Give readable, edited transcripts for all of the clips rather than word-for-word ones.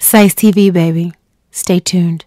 Size TV, baby. Stay tuned.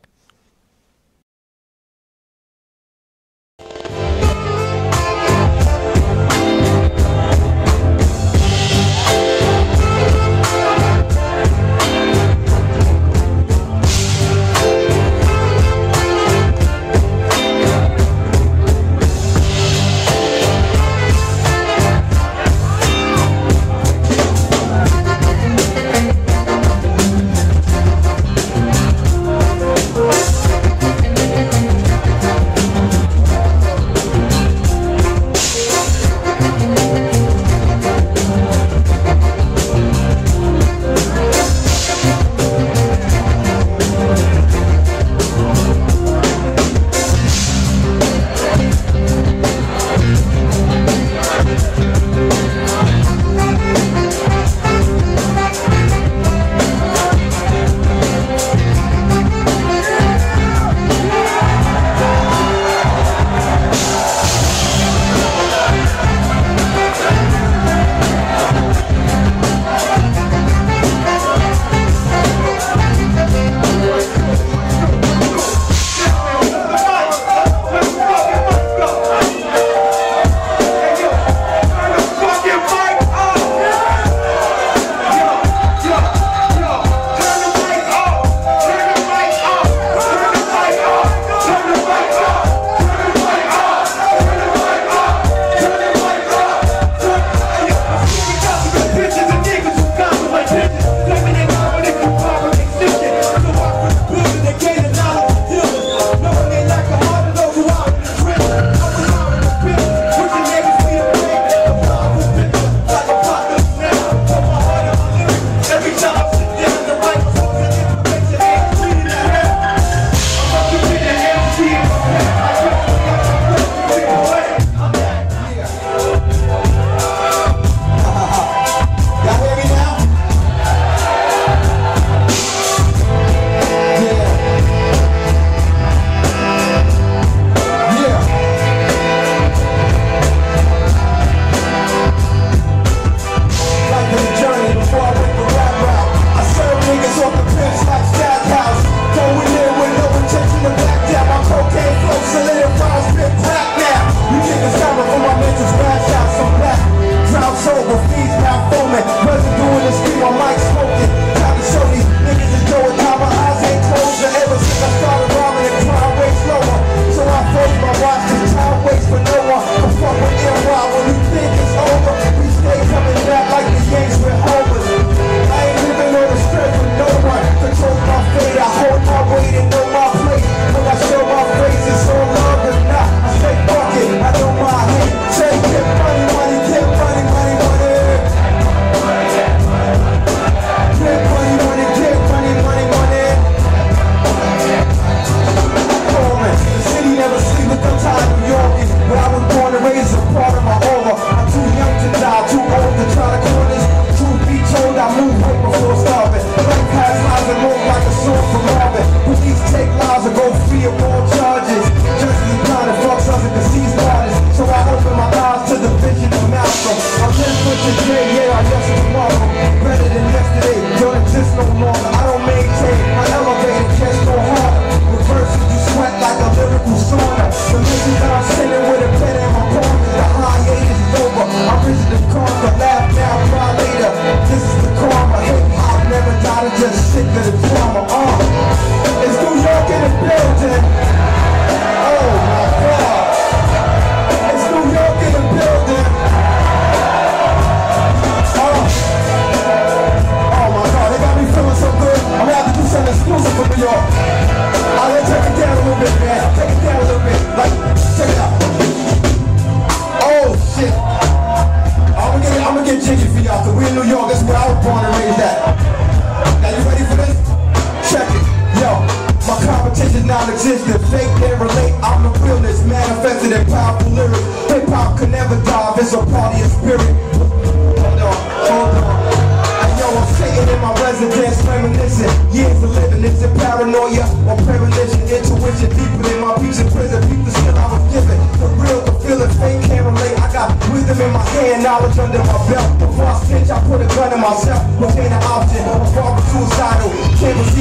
non-existent, fake can't relate, I'm the realness, manifested in powerful lyrics. Hip-hop can never die, it's a party of spirit. Hold on. And yo, I'm sitting in my residence, reminiscing. Years of living, is it paranoia or premonition? Intuition deeper than my peace in prison. Peep the shit I was given. The real, the feeling, fake can't relate. I got wisdom in my hand, knowledge under my belt. Before I snitch, I put a gun in myself. Was ain't an option, I'm far from suicidal. Can't receive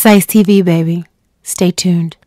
Size TV, baby. Stay tuned.